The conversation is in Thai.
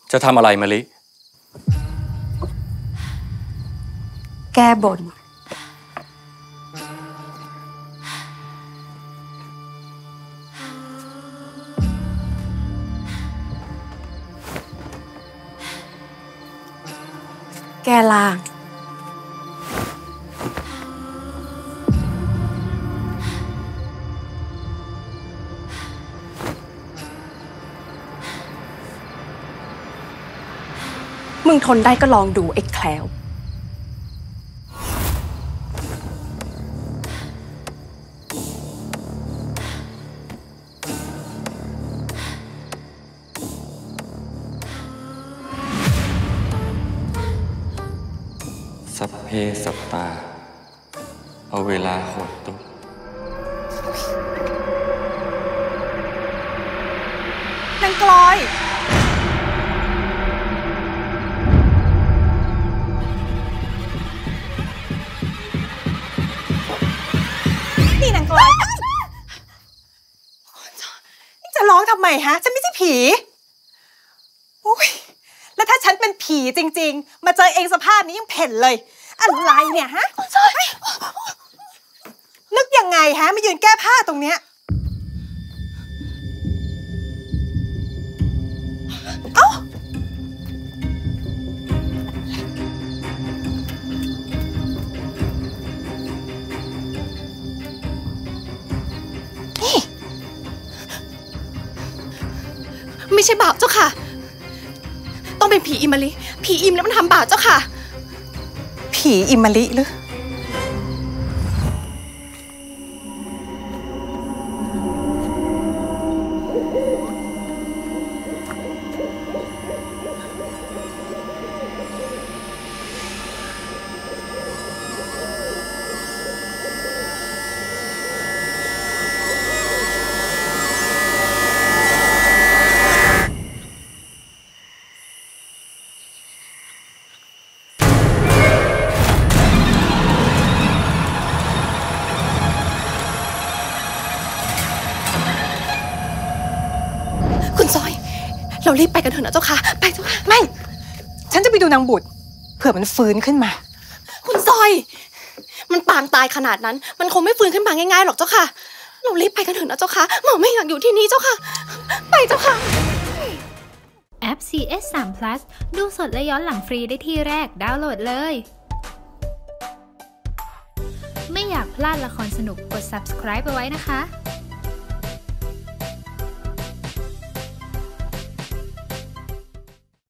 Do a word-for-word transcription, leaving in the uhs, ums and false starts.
จะทำอะไรมะลิแก้บนแก้ล่างมึงทนได้ก็ลองดูไอ้แคล้วสัพเพสัตตาเอาเวลาโหดตุนางกลอยนี่นางกลอยจะร้องทำไมฮะฉันไม่ใช่ผีอุ้ยแล้วถ้าฉันเป็นผีจริงๆมาเจอเองสภาพนี้ยังเพ่นเลยอะไรเนี่ยฮะนึกยังไงฮะมายืนแก้ผ้าตรงเนี้ยเอ้าไม่ใช่บาปเจ้าค่ะต้องเป็นผีอิมาลิผีอิมแล้วมันทำบาปเจ้าค่ะผีอิมาลิหรือคุณซอยเรารีบไปกันเถอะนะเจ้าค่ะไปเจ้าค่ะไม่ฉันจะไปดูนางบุตรเผื่อมันฟื้นขึ้นมาคุณซอยมันปางตายขนาดนั้นมันคงไม่ฟื้นขึ้นมาง่ายๆหรอกเจ้าค่ะเรารีบไปกันเถอะนะเจ้าค่ะหมอไม่อยากอยู่ที่นี่เจ้าค่ะไปเจ้าค่ะแอป ซี เอส สาม พลัส ดูสดและย้อนหลังฟรีได้ที่แรกดาวน์โหลดเลยไม่อยากพลาดละครสนุกกด ซับสไครบ์ เอาไว้นะคะ